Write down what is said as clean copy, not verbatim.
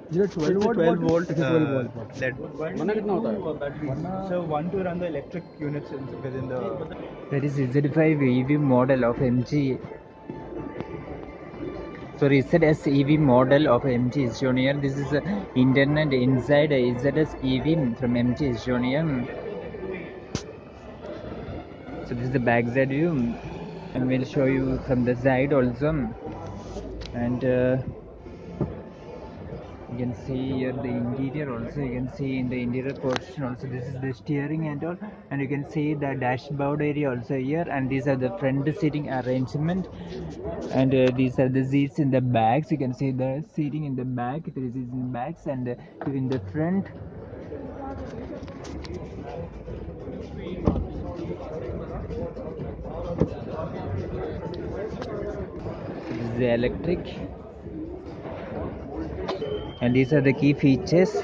ये 12 It's a volt 12 volt अच्छा 12 volt LED. वरना कितना होता है So one to run the electric units within the. That is Z5 EV model of MG. Sorry, ZS EV model of MG is shown here. This is internet inside ZS EV from MG is shown here. So this is the back side view, and we'll show you from the side also. And you can see here the interior also. You can see in the interior portion also. This is the steering and all, and you can see the dashboard area also here. And these are the front seating arrangement, and these are the seats in the backs. You can see the seating in the back. There is in backs and in the front. This is the electric, and these are the key features.